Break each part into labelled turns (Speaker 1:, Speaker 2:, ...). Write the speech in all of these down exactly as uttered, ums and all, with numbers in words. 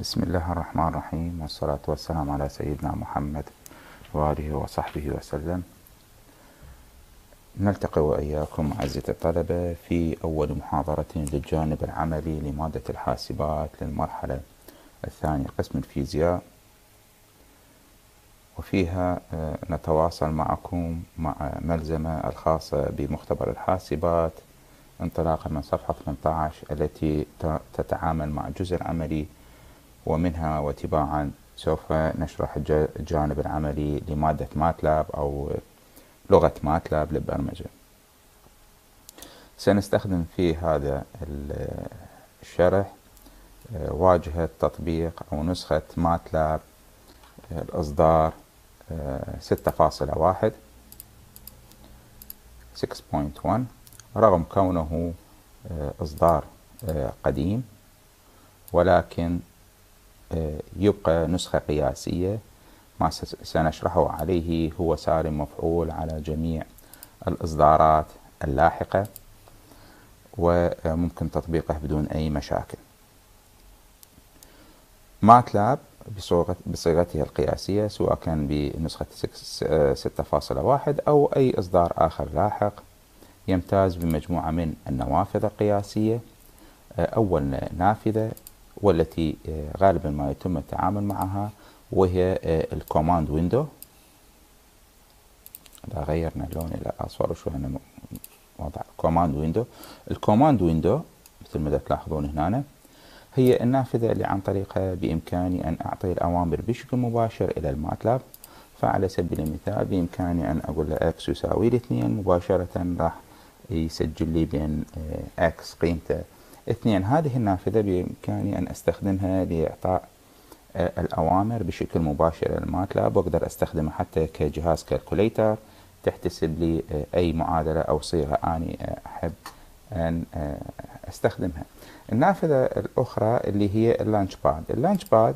Speaker 1: بسم الله الرحمن الرحيم، والصلاة والسلام على سيدنا محمد وآله وصحبه وسلم. نلتقي وإياكم أعزائي الطلبة في أول محاضرة للجانب العملي لمادة الحاسبات للمرحلة الثانية قسم الفيزياء، وفيها نتواصل معكم مع ملزمة الخاصة بمختبر الحاسبات انطلاقا من صفحة ثمانية عشر التي تتعامل مع الجزء العملي، ومنها وتباعا سوف نشرح الجانب العملي لمادة ماتلاب أو لغة ماتلاب للبرمجة. سنستخدم في هذا الشرح واجهة تطبيق أو نسخة ماتلاب الإصدار ستة فاصلة واحد ستة فاصلة واحد، رغم كونه إصدار قديم ولكن يبقى نسخة قياسية. ما سنشرحه عليه هو سار مفعول على جميع الإصدارات اللاحقة، وممكن تطبيقه بدون أي مشاكل. ماتلاب بصيغته القياسية سواء كان بنسخة ستة فاصلة واحد أو أي إصدار آخر لاحق يمتاز بمجموعة من النوافذ القياسية. أول نافذة والتي غالبا ما يتم التعامل معها وهي الكوماند ويندو. إذا غيرنا اللون إلى أصفر وشوي وضع كوماند ويندو. الكوماند ويندو مثل ما تلاحظون هنا هي النافذة اللي عن طريقها بإمكاني أن أعطي الأوامر بشكل مباشر إلى الماتلاب. فعلى سبيل المثال بإمكاني أن أقول له إكس يساوي اثنين، مباشرة راح يسجل لي بين إكس قيمته اثنين. هذه النافذة بإمكاني أن أستخدمها لإعطاء الأوامر بشكل مباشر للماتلاب، وأقدر أستخدمها حتى كجهاز كالكوليتر تحتسب لي أي معادلة أو صيغة أنا أحب أن أستخدمها. النافذة الأخرى اللي هي اللانش باد. اللانش باد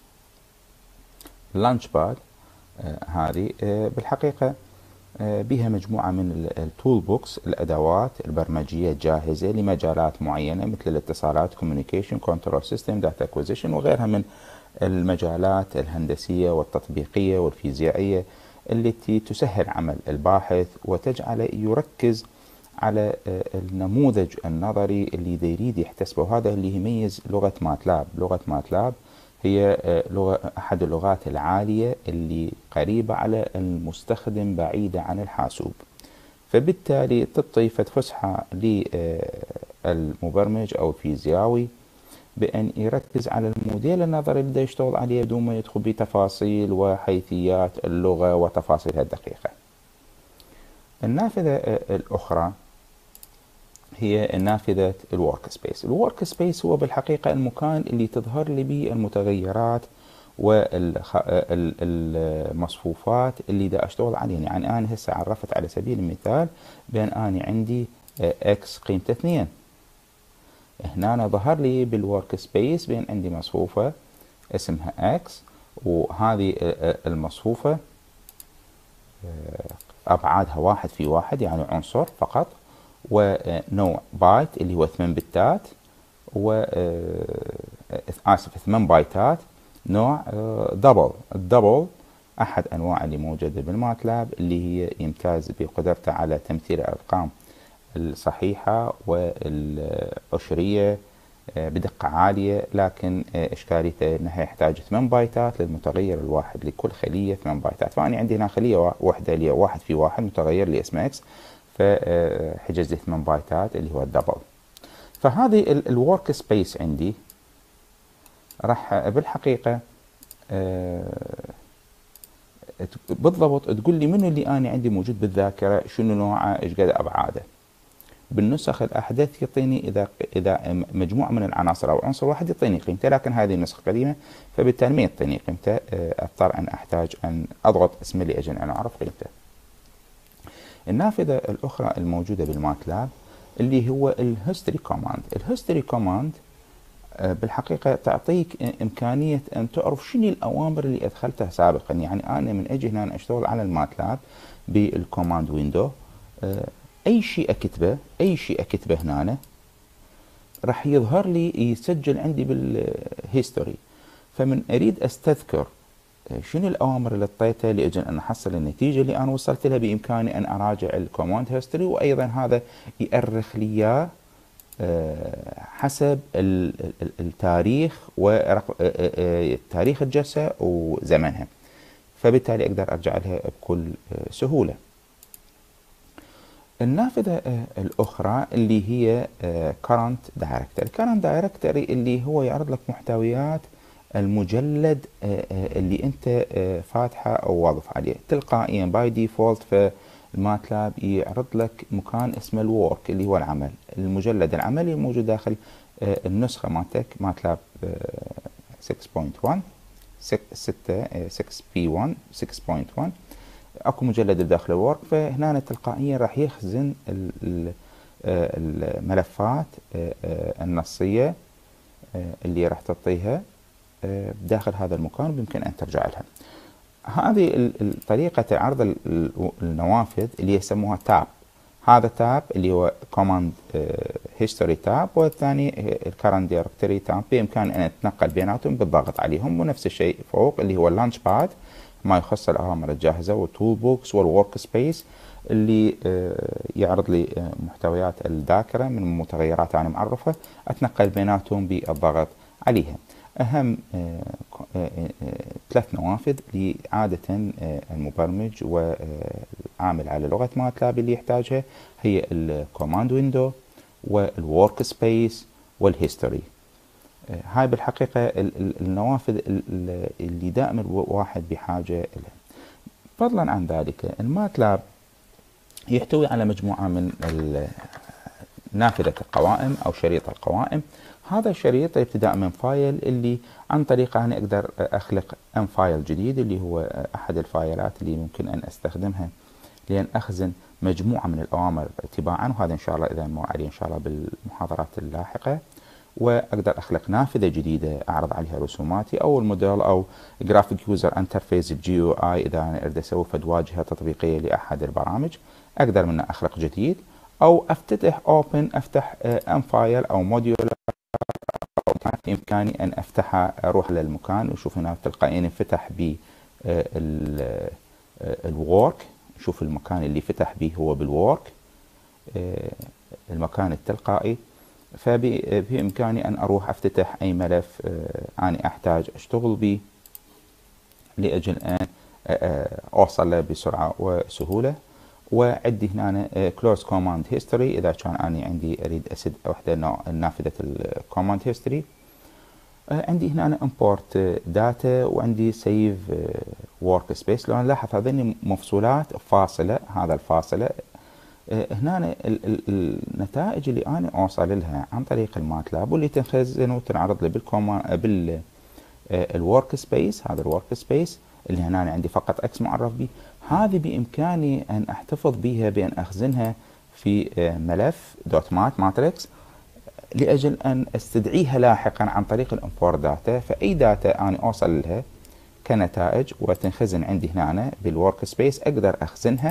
Speaker 1: اللانش باد هذه بالحقيقة بها مجموعة من التول بوكس، الأدوات البرمجية الجاهزة لمجالات معينة مثل الاتصالات، communication, control system, data acquisition وغيرها من المجالات الهندسية والتطبيقية والفيزيائية التي تسهل عمل الباحث وتجعله يركز على النموذج النظري اللي يريد يحتسبه. وهذا اللي يميز لغة ماتلاب. لغة ماتلاب هي لغة أحد اللغات العالية اللي قريبة على المستخدم بعيدة عن الحاسوب، فبالتالي تعطي فسحة للمبرمج أو الفيزياوي بأن يركز على الموديل النظري اللي يشتغل عليه بدون ما يدخل بتفاصيل وحيثيات اللغة وتفاصيلها الدقيقة. النافذة الأخرى هي نافذة الورك سبيس. الورك سبيس هو بالحقيقة المكان اللي تظهر لي به المتغيرات والمصفوفات اللي دا أشتغل عليها. يعني أنا هسه عرفت على سبيل المثال بأن أنا عندي إكس قيمته اثنين. هنا أنا ظهر لي بالورك سبيس بأن عندي مصفوفة اسمها إكس، وهذه المصفوفة أبعادها واحد في واحد يعني عنصر فقط، ونوع بايت اللي هو ثمان بتات، و آسف ثمان بايتات نوع دبل. الدبل أحد أنواع اللي موجودة بالماتلاب اللي هي يمتاز بقدرته على تمثيل الأرقام الصحيحة والعشرية بدقة عالية، لكن إشكاليته أنها يحتاج ثمان بايتات للمتغير الواحد لكل خلية ثمان بايتات. فأنا عندي هنا خلية واحدة اللي واحد في واحد متغير اللي اسمه إكس، فحجز لي ثمان بايتات اللي هو الدبل. فهذه الورك سبيس عندي راح بالحقيقة بالضبط تقول لي منو اللي أنا عندي موجود بالذاكرة، شنو نوعه، إيش قد أبعاده. بالنسخ الأحدث يعطيني إذا إذا مجموعة من العناصر أو عنصر واحد يعطيني قيمته، لكن هذه النسخة قديمة فبالتالي ما يعطيني قيمته، أضطر أن أحتاج أن أضغط اسم لي أجل أن أعرف قيمته. النافذة الأخرى الموجودة بالماتلاب اللي هو الهيستوري كوماند. الهيستوري كوماند بالحقيقة تعطيك إمكانية أن تعرف شنو الأوامر اللي أدخلتها سابقا. يعني أنا من أجي هنا أشتغل على الماتلاب بالكوماند ويندو، أي شيء أكتبه أي شيء أكتبه هنا راح يظهر لي يسجل عندي بالهيستوري. فمن اريد استذكر شنو الاوامر اللي اعطيتها لاجل ان احصل النتيجه اللي انا وصلت لها، بامكاني ان اراجع الكوماند هيستوري، وايضا هذا يؤرخ لي حسب التاريخ وتاريخ الجلسه وزمنها، فبالتالي اقدر ارجع لها بكل سهوله. النافذة الأخرى اللي هي current directory. current directory اللي هو يعرض لك محتويات المجلد اللي أنت فاتحه أو واقف عليه تلقائيا باي ديفولت. فالماتلاب يعرض لك مكان اسمه الورك اللي هو العمل، المجلد العملي الموجود داخل النسخة مالتك ماتلاب ستة نقطة واحد ستة بي واحد ستة نقطة واحد. اكو مجلد بداخل الورك، فهنا تلقائيا راح يخزن الملفات النصيه اللي راح تعطيها داخل هذا المكان، بيمكن ان ترجع لها. هذه طريقه عرض النوافذ اللي يسموها تاب. هذا تاب اللي هو كوماند هيستوري تاب، والثاني الكرنت دايركتوري تاب، بامكان ان اتنقل بيناتهم بالضغط عليهم. ونفس الشيء فوق اللي هو اللانش باد، ما يخص الأوامر الجاهزة، والتول بوكس والورك سبيس اللي يعرض لي محتويات الذاكرة من المتغيرات أنا معرفة، أتنقل بيناتهم بالضغط عليها. أهم ثلاث نوافذ اللي عادة المبرمج والعامل على لغة ماتلاب اللي يحتاجها هي الكوماند ويندو والورك سبيس والهيستوري. هاي بالحقيقة النوافذ اللي دائما واحد بحاجة لها. فضلا عن ذلك الماتلاب يحتوي على مجموعة من نافذة القوائم أو شريط القوائم. هذا الشريط ابتداء من فايل اللي عن طريقه أنا أقدر أخلق أم فايل جديد، اللي هو أحد الفايلات اللي ممكن أن أستخدمها لأن أخزن مجموعة من الأوامر تباعا، وهذا إن شاء الله إذا نمر عليه إن شاء الله بالمحاضرات اللاحقة. واقدر اخلق نافذه جديده اعرض عليها رسوماتي او الموديل او جرافيك يوزر انترفيس جي او اي. اذا انا اريد اسوي فد واجهه تطبيقيه لاحد البرامج اقدر منه اخلق جديد، او افتتح اوبن افتح ام فايل او موديول بامكاني ان افتحها اروح للمكان وشوف هنا تلقائيا انفتح ب الورك. شوف المكان اللي فتح به هو بالورك، المكان التلقائي. فبإمكاني أن أروح أفتتح أي ملف أنا أحتاج أشتغل به لأجل أن أوصل له بسرعة وسهولة. وعندي هنا Close Command History إذا كان أنا عندي أريد أسد وحدة نافذة الكوماند هيستوري. عندي هنا Import Data وعندي Save Workspace. لو نلاحظ هذين مفصولات فاصلة، هذا الفاصلة هنا النتائج اللي انا اوصل لها عن طريق الماتلاب واللي تنخزن وتنعرض لي بالكوما بال الورك سبيس. هذا الورك سبيس اللي هنا أنا عندي فقط اكس معرف به، هذه بامكاني ان احتفظ بها بان اخزنها في ملف دوت مات ماتريكس لاجل ان استدعيها لاحقا عن طريق الامبور داتا. فاي داتا انا اوصل لها كنتائج وتنخزن عندي هنا بالورك سبيس اقدر اخزنها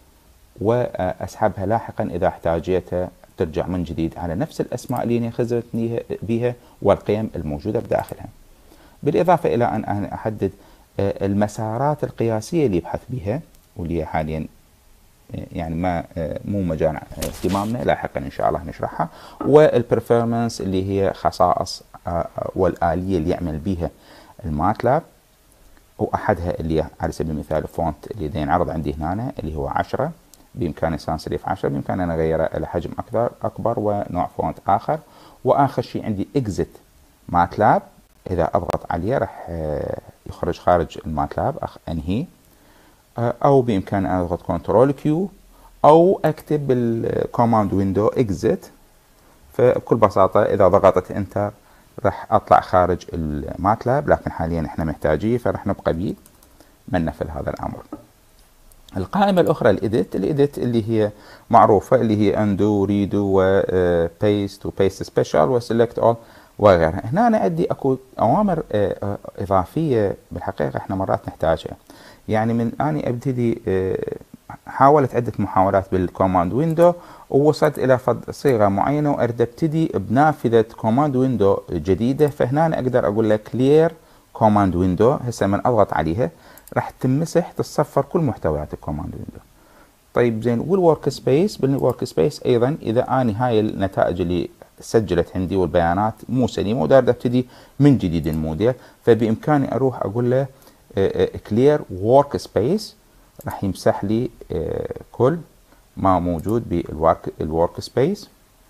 Speaker 1: واسحبها لاحقا اذا احتاجيتها ترجع من جديد على نفس الاسماء اللي انا خزنتني بها والقيم الموجوده بداخلها. بالاضافه الى ان انا احدد المسارات القياسيه اللي يبحث بها واللي حاليا يعني ما مو مجال اهتمامنا، لاحقا ان شاء الله نشرحها. والبرفورمانس اللي هي خصائص والاليه اللي يعمل بها الماتلاب، واحدها اللي على سبيل المثال الفونت اللي ينعرض عندي هنا اللي هو عشرة، بامكاني سانس سيريف عشرة بامكاني ان اغيره الى حجم اكبر اكبر ونوع فونت اخر. واخر شيء عندي اكزit ماتلاب، اذا اضغط عليه راح يخرج خارج الماتلاب انهي، او بامكاني ان اضغط كنترول كيو او اكتب بالكوماند ويندو اكزit. فبكل بساطه اذا ضغطت انتر راح اطلع خارج الماتلاب، لكن حاليا احنا محتاجيه فراح نبقى بيه من نفذ هذا الامر. القائمة الأخرى الإيديت، الإيديت اللي هي معروفة اللي هي undo redo و paste و paste special و select all وغيرها. هنا أنا عندي أكو أوامر إضافية بالحقيقة إحنا مرات نحتاجها. يعني من أنا أبتدي حاولت عدة محاولات بالكوماند ويندو ووصلت إلى صيغة معينة وأريد أبتدي بنافذة كوماند ويندو جديدة، فهنا أنا أقدر أقول له clear كوماند ويندو هسه من اضغط عليها راح تمسح تتصفر كل محتويات الكوماند ويندو. طيب زين، والورك سبيس، بالورك سبيس ايضا اذا اني هاي النتائج اللي سجلت عندي والبيانات مو سليمه ودارد ابتدي من جديد الموديل، فبامكاني اروح اقول له كلير ورك سبيس، راح يمسح لي كل ما موجود بالورك الورك سبيس.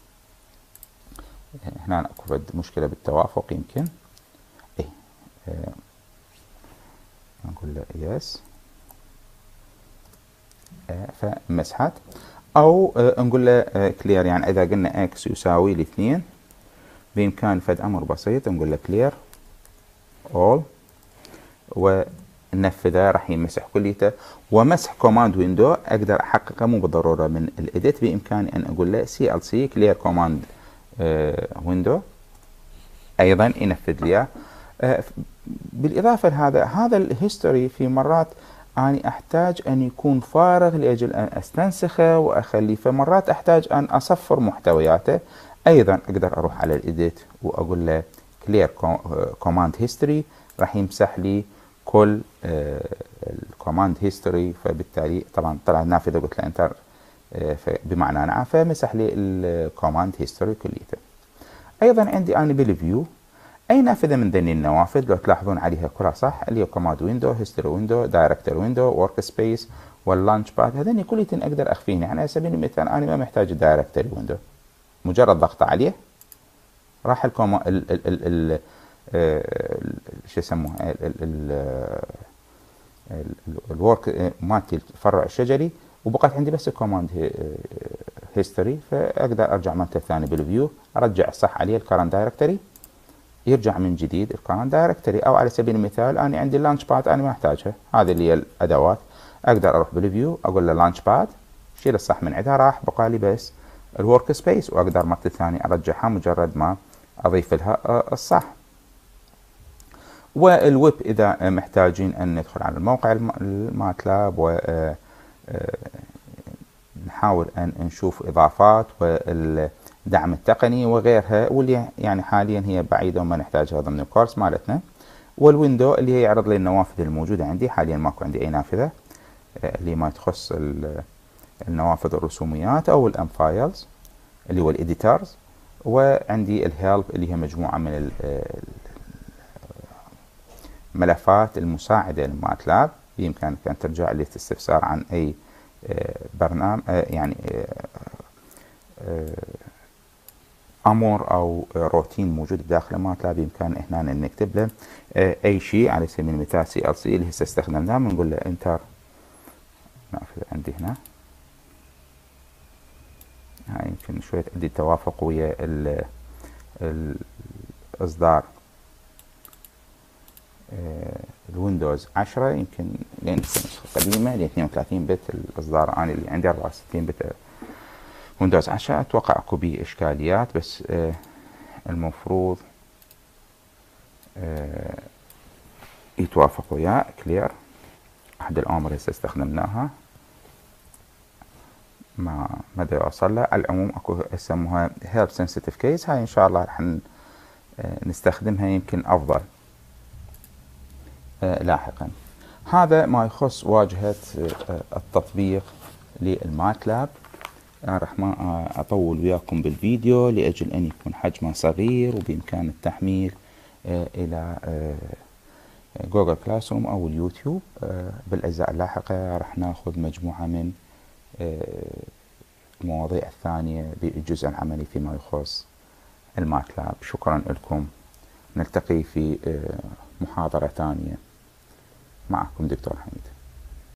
Speaker 1: هنا اكو مشكله بالتوافق يمكن، ايه نقول له يس فمسحت، او نقول له كلير، يعني اذا قلنا اكس يساوي لاثنين بامكان فد امر بسيط نقول له كلير اول وننفذه راح يمسح كليته. ومسح كوماند ويندو اقدر احققه مو بالضروره من الاديت، بامكاني ان اقول له سي ال سي كلير كوماند ويندو ايضا ينفذ لي. بالاضافه لهذا هذا الهيستوري في مرات اني احتاج ان يكون فارغ لاجل ان استنسخه واخليه، فمرات احتاج ان اصفر محتوياته، ايضا اقدر اروح على الايديت واقول له كلير كوماند هيستوري، راح يمسح لي كل الكوماند هيستوري. فبالتالي طبعا طلع نافذه قلت له انتر بمعنى نعم، فمسح لي الكوماند هيستوري كليته. ايضا عندي انا بالفيو اي نافذه من ذني النوافذ لو تلاحظون عليها كلها صح، اللي هو كوماند ويندو، هيستوري ويندو، دايركتور ويندو، ورك سبيس، واللانش باد، هذني كليتن اقدر اخفيهم. يعني على سبيل المثال انا ما محتاج الدايركتوري ويندو، مجرد ضغط عليه راح الكوما ال ال ال ال شو يسموها الورك مالتي الفرع الشجري، وبقت عندي بس الكوماند هيستوري، فاقدر ارجع مرة ثانية بالفيو ارجع صح عليه الكرنت دايركتوري، يرجع من جديد الكرنت دايركتوري. او على سبيل المثال انا عندي اللانش باد انا ما احتاجها، هذه اللي هي الادوات، اقدر اروح بالفيو اقول له لانش باد شيل الصح من عندها، راح بقى لي بس الورك سبيس، واقدر مرة ثانية ارجعها مجرد ما اضيف لها الصح. والويب اذا محتاجين ان ندخل على الموقع الماتلاب ونحاول ان نشوف اضافات والدعم التقني وغيرها، واللي يعني حاليا هي بعيده وما نحتاجها ضمن الكورس مالتنا. والويندو اللي هي يعرض لي النوافذ الموجوده عندي، حاليا ماكو عندي اي نافذه اللي ما تخص النوافذ الرسوميات او الام فايلز اللي هو الاديترز. وعندي الهيلب اللي هي مجموعه من ملفات المساعدة للماتلاب، بإمكانك أن ترجع للاستفسار عن أي برنامج يعني أمر أو روتين موجود بداخل الماتلاب، بإمكان هنا نكتب له أي شيء. على سبيل المثال سي ال سي اللي هسه استخدمناه بنقول له انتر، نافذ عندي هنا هاي يمكن شوية عندي توافق ويا الإصدار الويندوز عشرة، يمكن لان النسخه قديمه ل اثنين وثلاثين بت، الاصدار انا اللي عندي أربعة وستين بت ويندوز عشرة، اتوقع اكو بيه اشكاليات، بس آه المفروض آه يتوافق وياه. كلير احد الاوامر هسه استخدمناها ما مدى يوصل له. على العموم اكو يسموها هيلب سنسيتيف كيس، هاي ان شاء الله راح نستخدمها يمكن افضل آه لاحقا. هذا ما يخص واجهة آه التطبيق للماتلاب. أنا راح ما أطول وياكم بالفيديو لأجل أن يكون حجمه صغير وبإمكان التحميل آه إلى جوجل كلاس روم أو اليوتيوب. آه بالأجزاء اللاحقة راح ناخذ مجموعة من المواضيع الثانية بالجزء العملي فيما يخص الماتلاب. شكرا لكم، نلتقي في محاضرة ثانية. معكم دكتور حميد.